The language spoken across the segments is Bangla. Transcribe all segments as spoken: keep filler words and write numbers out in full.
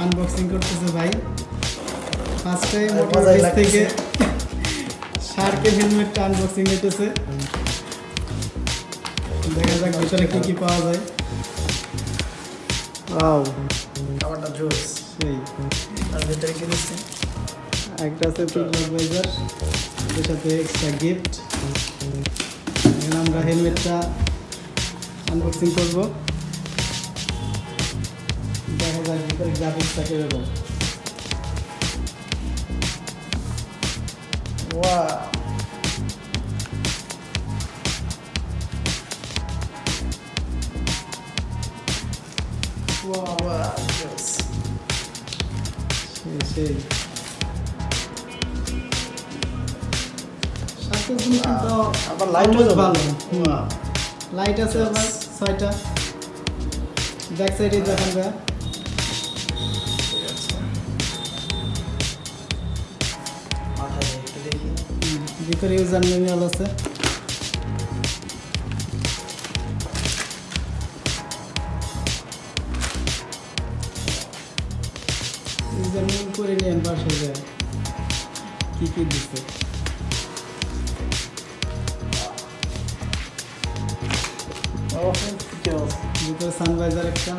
আনবক্সিং করতেছে ভাই ফার্স্ট টাইম মোটরস থেকে শার্কের হেলমেটটা আনবক্সিং হইতেছে দেখা যাক ভিতরে কি কি পাওয়া যায় ওয়াও আমারটা জোস সেই আর ভিতরে কি দিচ্ছে একটা আছে পিকলক ভাইজার এর সাথে এক্সট্রা গিফট এখন আমরা হেলমেটটা আনবক্সিং করব দেখা যাক ভিতরে গ্রাফিক্সটা কিরকম ওয়াও ওয়াও ওয়াও জোস সেই সেই শার্কের জিনিস কিন্তু আবার লাইটও ভালো ওয়াও লাইট আছে আবার ছয়টা ব্যাক সাইডে দেখান গা ঠিক আছে মাথায় একটু দেখি ভিতরে ইউজার ম্যানুয়াল আছে ইউজার ম্যানুয়াল করে নিয়ে বাসায় যায় কি কি দিচ্ছে ও জোস ভিতরে সানভাইজার একটা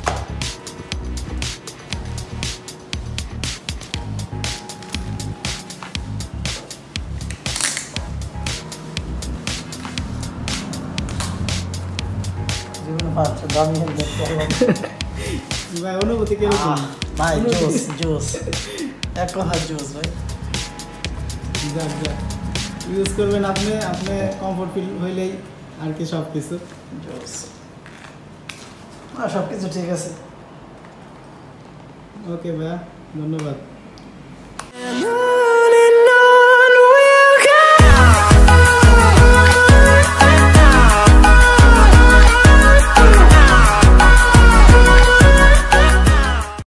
জীবনে পাঁচ দামি হেলমেট ভাই অনুভূতি কিরকম ভাই জোস জোস এক কথা জোস ভাই যাক যাক ইউজ করবেন আপনি আপনি কমফোর্ট ফিল হইলেই আর কি সব কিছু জোস আর সব কিছু ঠিক আছে ওকে ভাইয়া ধন্যবাদ